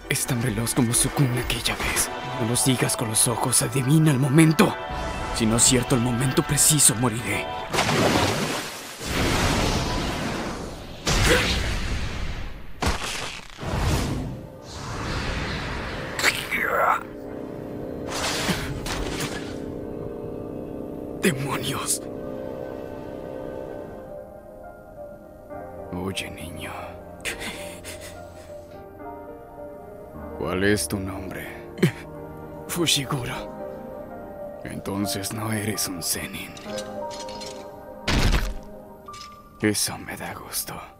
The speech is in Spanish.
Es tan veloz como Sukuna aquella vez. No lo sigas con los ojos, adivina el momento. Si no acierto el momento preciso, moriré. ¡Demonios! Oye, niño. ¿Cuál es tu nombre? Fushiguro. Entonces no eres un Zenin. Eso me da gusto.